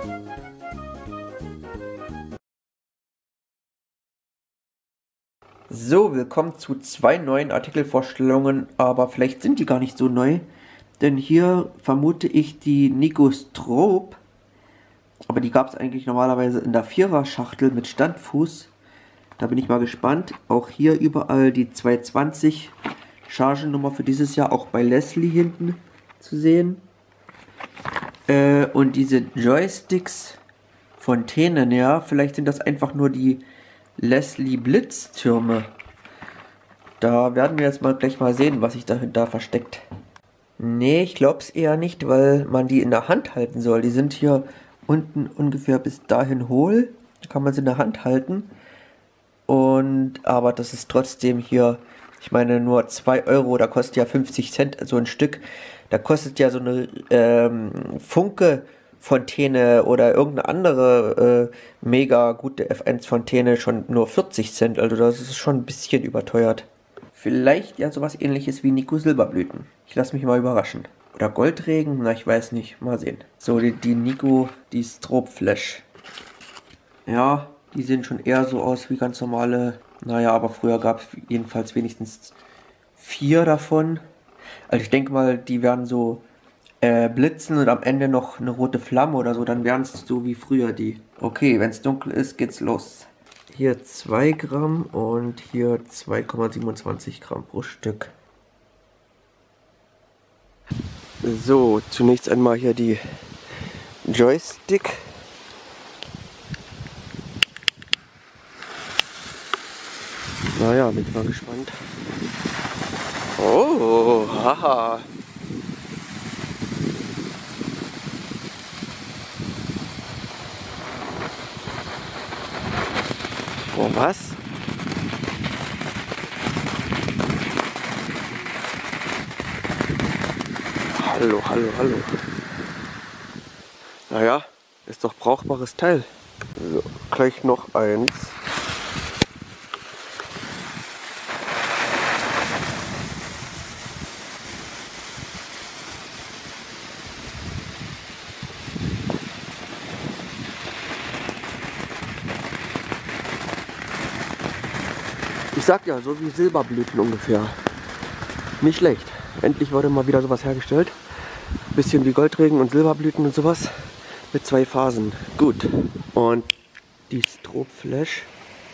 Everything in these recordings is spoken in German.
So, willkommen zu zwei neuen Artikelvorstellungen, aber vielleicht sind die gar nicht so neu, denn hier vermute ich die Nico-Stroop, aber die gab es eigentlich normalerweise in der 4er-Schachtel mit Standfuß. Da bin ich mal gespannt. Auch hier überall die 220 Chargennummer für dieses Jahr, auch bei Leslie hinten zu sehen. Und diese Joysticks von Tenen, ja, vielleicht sind das einfach nur die Leslie Blitztürme. Da werden wir jetzt gleich mal sehen, was sich dahinter versteckt. Nee, ich glaube es eher nicht, weil man die in der Hand halten soll. Die sind hier unten ungefähr bis dahin hohl. Da kann man sie in der Hand halten. Aber das ist trotzdem hier, ich meine nur 2 Euro, da kostet ja 50 Cent so ein Stück. Da kostet ja so eine Funke Fontäne oder irgendeine andere mega gute F1 Fontäne schon nur 40 Cent. Also das ist schon ein bisschen überteuert. Vielleicht ja sowas ähnliches wie Nico Silberblüten. Ich lasse mich mal überraschen. Oder Goldregen? Na, ich weiß nicht. Mal sehen. So, die Nico, die Strobe Flash. Ja, die sehen schon eher so aus wie ganz normale. Naja, aber früher gab es jedenfalls wenigstens 4 davon. Also ich denke mal, die werden so blitzen und am Ende noch eine rote Flamme oder so, dann wären es so wie früher die. Okay, wenn es dunkel ist, geht's los. Hier 2 Gramm und hier 2,27 Gramm pro Stück. So, zunächst einmal hier die Joystick. Naja, bin ich mal gespannt. Oh, haha. Oh, was? Hallo, hallo, hallo. Naja, ist doch brauchbares Teil. So, gleich noch eins. Ich sag ja, so wie Silberblüten ungefähr. Nicht schlecht. Endlich wurde mal wieder sowas hergestellt. Bisschen wie Goldregen und Silberblüten und sowas. Mit 2 Phasen. Gut. Und die Strobe Flash.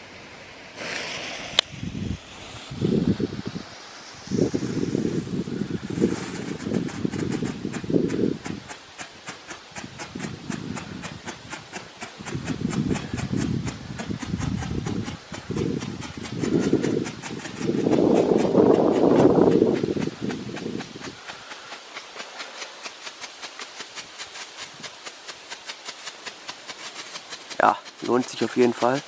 Ja, lohnt sich auf jeden Fall.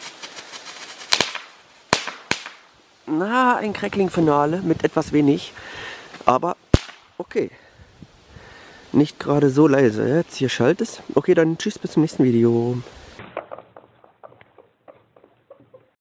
Na, ein Crackling-Finale mit etwas wenig. Aber okay. Nicht gerade so leise. Jetzt hier schaltet es. Okay, dann tschüss, bis zum nächsten Video.